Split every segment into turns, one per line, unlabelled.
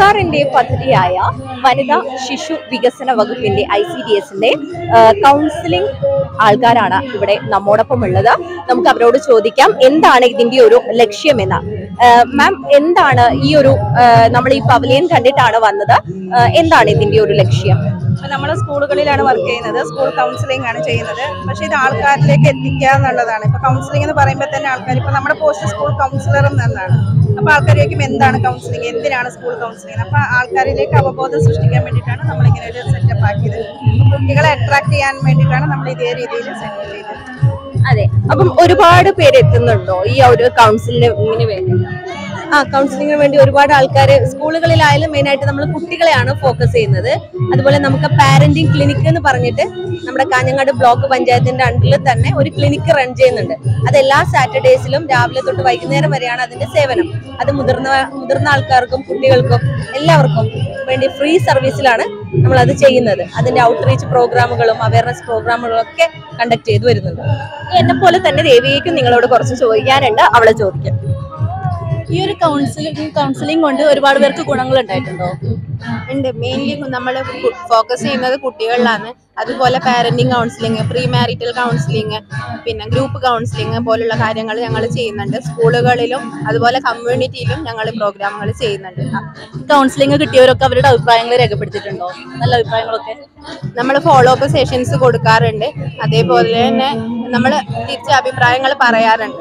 സർക്കാരിന്റെ പദ്ധതിയായ വനിതാ ശിശു വികസന വകുപ്പിന്റെ ICDSന്റെ കൗൺസിലിംഗ് ആൾക്കാരാണ് ഇവിടെ നമ്മോടൊപ്പം ഉള്ളത്. നമുക്ക് അവരോട് ചോദിക്കാം എന്താണ് ഇതിന്റെ ഒരു ലക്ഷ്യമെന്ന്. മാം, എന്താണ് ഈ ഒരു നമ്മൾ ഈ പവലിയൻ കണ്ടിട്ടാണ് വന്നത്, എന്താണ് ഇതിന്റെ ഒരു ലക്ഷ്യം?
നമ്മൾ സ്കൂളുകളിലാണ് വർക്ക് ചെയ്യുന്നത്, സ്കൂൾ കൗൺസിലിംഗ് ആണ് ചെയ്യുന്നത്. പക്ഷേ ഇത് ആൾക്കാരിലേക്ക് എത്തിക്കുക എന്നുള്ളതാണ്. ഇപ്പൊ കൗൺസിലിംഗ് എന്ന് പറയുമ്പോൾ തന്നെ ആൾക്കാർ ഇപ്പൊ നമ്മുടെ പോസ്റ്റ് സ്കൂൾ കൗൺസിലർ എന്നാണ്. അപ്പൊ ആൾക്കാരിലേക്കും എന്താണ് കൗൺസിലിംഗ്, എന്തിനാണ് സ്കൂൾ കൗൺസിലിംഗ്, അപ്പൊ ആൾക്കാരിലേക്ക് അവബോധം സൃഷ്ടിക്കാൻ വേണ്ടിയിട്ടാണ് നമ്മളിങ്ങനെ ഒരു സെറ്റപ്പ് ആക്കിയത്. കുട്ടികളെ അട്രാക്ട് ചെയ്യാൻ വേണ്ടിയിട്ടാണ് നമ്മൾ ഇതേ രീതിയിൽ സെറ്റ് ചെയ്തത്.
അതെ, അപ്പം ഒരുപാട് പേര് എത്തുന്നുണ്ടോ ഈ ഒരു കൗൺസിലിംഗിന് വേണ്ടി?
കൗൺസിലിംഗിന് വേണ്ടി ഒരുപാട് ആൾക്കാർ സ്കൂളുകളിലായാലും മെയിനായിട്ട് നമ്മൾ കുട്ടികളെയാണ് ഫോക്കസ് ചെയ്യുന്നത്. അതുപോലെ നമുക്ക് പാരന്റിങ് ക്ലിനിക്ക് എന്ന് പറഞ്ഞിട്ട് നമ്മുടെ കാഞ്ഞങ്ങാട് ബ്ലോക്ക് പഞ്ചായത്തിന്റെ അണ്ടറിൽ തന്നെ ഒരു ക്ലിനിക്ക് റൺ ചെയ്യുന്നുണ്ട്. അത് എല്ലാ സാറ്റർഡേസിലും രാവിലെ തൊട്ട് വൈകുന്നേരം വരെയാണ് അതിന്റെ സേവനം. അത് മുതിർന്ന ആൾക്കാർക്കും കുട്ടികൾക്കും എല്ലാവർക്കും വേണ്ടി ഫ്രീ സർവീസിലാണ് നമ്മൾ അത് ചെയ്യുന്നത്. അതിന്റെ ഔട്ട്റീച്ച് പ്രോഗ്രാമുകളും അവയർനെസ് പ്രോഗ്രാമുകളും ഒക്കെ കണ്ടക്ട് ചെയ്ത് വരുന്നുണ്ട്.
എന്നെ പോലെ തന്നെ ദേവിയേക്കും നിങ്ങളോട് കുറച്ച് ചോദിക്കാനുണ്ട്, അവളെ ചോദിക്കാം.
ഈ ഒരു കൗൺസിലിംഗ് കൊണ്ട് ഒരുപാട് പേർക്ക് ഗുണങ്ങൾ ഉണ്ടായിട്ടുണ്ടോ?
ഉണ്ട്. മെയിൻലി നമ്മൾ ഫോക്കസ് ചെയ്യുന്നത് കുട്ടികളിലാണ്. അതുപോലെ parenting counselling, pre marital counselling, പിന്നെ ഗ്രൂപ്പ് കൗൺസിലിംഗ് പോലുള്ള കാര്യങ്ങൾ ഞങ്ങൾ ചെയ്യുന്നുണ്ട്. സ്കൂളുകളിലും അതുപോലെ കമ്മ്യൂണിറ്റിയിലും ഞങ്ങൾ പ്രോഗ്രാമുകൾ ചെയ്യുന്നുണ്ട്.
കൗൺസിലിംഗ് കിട്ടിയവരൊക്കെ അവരുടെ അഭിപ്രായങ്ങൾ രേഖപ്പെടുത്തിയിട്ടുണ്ടോ? നല്ല അഭിപ്രായങ്ങളൊക്കെ
നമ്മൾ ഫോളോ അപ്പ് സെഷൻസ് കൊടുക്കാറുണ്ട്. അതേപോലെ തന്നെ നമ്മൾ തിരിച്ച് അഭിപ്രായങ്ങൾ പറയാറുണ്ട്.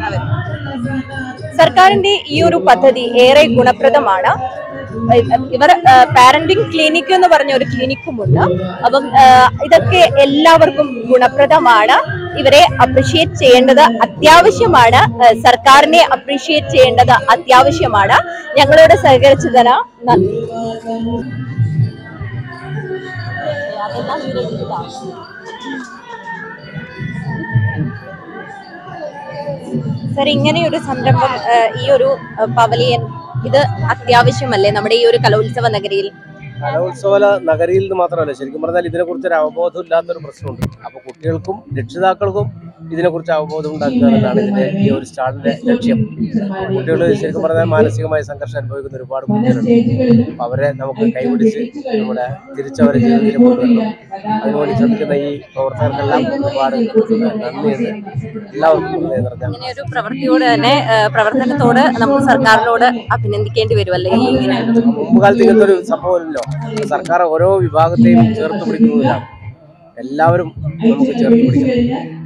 സർക്കാരിന്റെ ഈ ഒരു പദ്ധതി ഏറെ ഗുണപ്രദമാണ്. ഇവർ പാരന്റിങ് ക്ലിനിക് എന്ന് പറഞ്ഞ ഒരു ക്ലിനിക്കുമുണ്ട്. അപ്പം ഇതൊക്കെ എല്ലാവർക്കും ഗുണപ്രദമാണ്. ഇവരെ അപ്രിഷിയേറ്റ് ചെയ്യേണ്ടത് അത്യാവശ്യമാണ്. സർക്കാരിനെ അപ്രിഷിയേറ്റ് ചെയ്യേണ്ടത് അത്യാവശ്യമാണ്. ഞങ്ങളോട് സഹകരിച്ചതിന് നന്ദി. സർ, ഇങ്ങനെയൊരു സംരംഭം, ഈ ഒരു പവലിയൻ, ഇത് അത്യാവശ്യമല്ലേ നമ്മുടെ ഈ ഒരു കലോത്സവ നഗരിയിൽ?
കലോത്സവ നഗരിയിൽ നിന്ന് മാത്രമല്ല, ശരിക്കും പറഞ്ഞാൽ ഇതിനെക്കുറിച്ച് ഒരു അവബോധം ഇല്ലാത്തൊരു പ്രശ്നമുണ്ട്. അപ്പോൾ കുട്ടികൾക്കും രക്ഷിതാക്കൾക്കും ഇതിനെക്കുറിച്ച് അവബോധം ഉണ്ടാക്കുക എന്നതാണ് ഇതിന്റെ ഈ ഒരു സ്റ്റാളിന്റെ ലക്ഷ്യം. കുട്ടികൾ ശരിക്കും പറഞ്ഞാൽ മാനസികമായ സംഘർഷം അനുഭവിക്കുന്ന ഒരുപാട് കുട്ടികളുണ്ട്. അപ്പം അവരെ നമുക്ക് കൈപിടിച്ച് നമ്മുടെ തിരിച്ചവരെ ജീവിതത്തിൽ കൊണ്ടുവരണം. അതിനുവേണ്ടി ശ്രമിക്കുന്ന ഈ പ്രവർത്തകർക്കെല്ലാം ഒരുപാട് നന്ദിയുണ്ട്. എല്ലാവർക്കും
ഇങ്ങനെ ഒരു പ്രവൃത്തിയോട് തന്നെ, പ്രവർത്തനത്തോട് നമുക്ക് സർക്കാരിനോട് അഭിനന്ദിക്കേണ്ടി വരുമല്ലേ? ഇങ്ങനെ
മുമ്പ് കാലത്ത് ഇങ്ങനത്തെ ഒരു സംഭവമില്ലല്ലോ. സർക്കാർ ഓരോ വിഭാഗത്തെയും ചേർത്ത് പിടിക്കുന്നതിലാണ്. എല്ലാവരും നമുക്ക് ചേർത്ത് പിടിക്കണം.